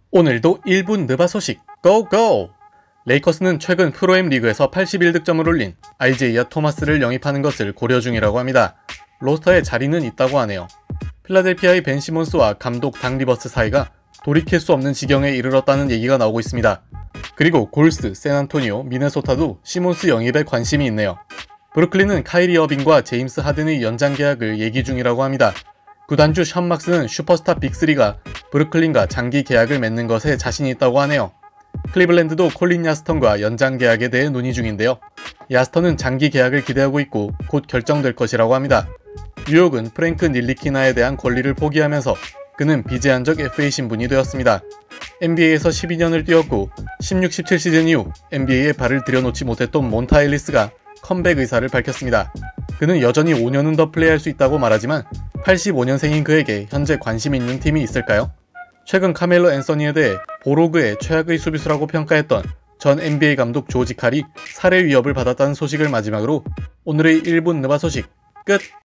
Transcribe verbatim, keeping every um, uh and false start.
오늘도 일 분 느바 소식 고고! 레이커스는 최근 프로엠 리그에서 팔십일 득점을 올린 아이제이아 토마스를 영입하는 것을 고려 중이라고 합니다. 로스터에 자리는 있다고 하네요. 필라델피아의 벤 시몬스와 감독 닥 리버스 사이가 돌이킬 수 없는 지경에 이르렀다는 얘기가 나오고 있습니다. 그리고 골스, 샌안토니오, 미네소타도 시몬스 영입에 관심이 있네요. 브루클린은 카이리 어빙과 제임스 하든의 연장 계약을 얘기 중이라고 합니다. 구단주 션 막스는 슈퍼스타 빅삼가 브루클린과 장기 계약을 맺는 것에 자신이 있다고 하네요. 클리블랜드도 콜린 야스턴과 연장 계약에 대해 논의 중인데요. 야스턴은 장기 계약을 기대하고 있고 곧 결정될 것이라고 합니다. 뉴욕은 프랭크 닐리키나에 대한 권리를 포기하면서 그는 비제한적 에프에이 신분이 되었습니다. 엔비에이에서 십이 년을 뛰었고 십육 십칠 시즌 이후 엔비에이에 발을 들여놓지 못했던 몬타 엘리스가 컴백 의사를 밝혔습니다. 그는 여전히 오 년은 더 플레이할 수 있다고 말하지만 팔십오 년생인 그에게 현재 관심 있는 팀이 있을까요? 최근 카멜로 앤서니에 대해 보로그의 최악의 수비수라고 평가했던 전 엔비에이 감독 조지 칼이 살해 위협을 받았다는 소식을 마지막으로 오늘의 일 분 느바 소식 끝!